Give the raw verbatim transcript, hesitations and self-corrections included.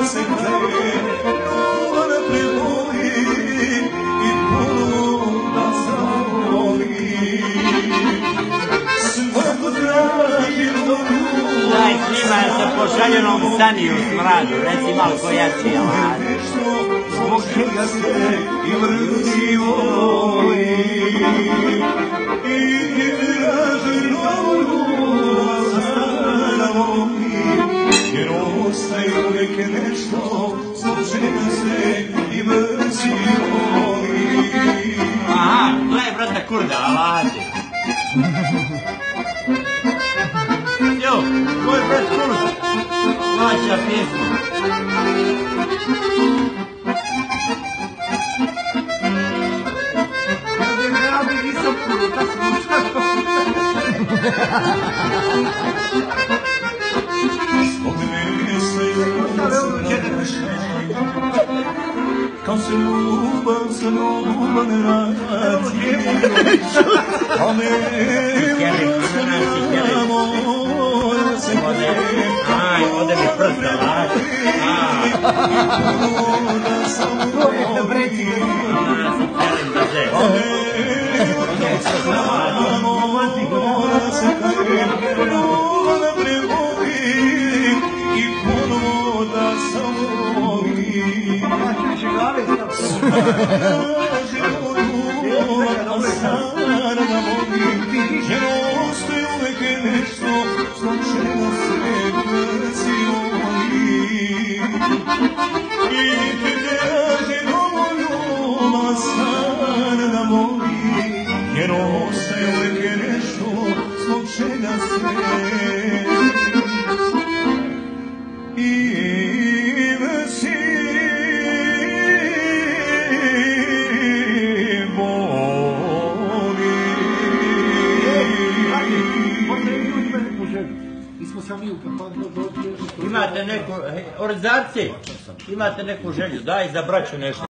se kaje, ona prevoli i ponovo da zavoli. Svako traži volju. Daj, snima sa pošaljenom Saniju u smradu, reci malo koja si je lada. Zbog čega se i vrti voli i ti traži volju sada voli, jer ostaje uvijek nešto zbog čega se i vrti voli. Aha, to je brata Kurda, alati. Jo, to je brat Kurda, vaša pjesma. Zbog mjesta i kao se ljubav za ljubav ne radi, a me ustavljena moja se kaje. Aj, ode mi prsta, lati. I ponoda sam voli, a me ustavljena moja se kaje. Ona prevoli i ponovo da sam voli. Traži volju, a sada voli, jer ostaje uvijek nešto zbog čega se vrti voli. I ti traži volju, a sada voli, jer ostaje uvijek nešto zbog čega se i vrti voli. Imate neku, orzaci, imate neku želju, daj za braću nešto.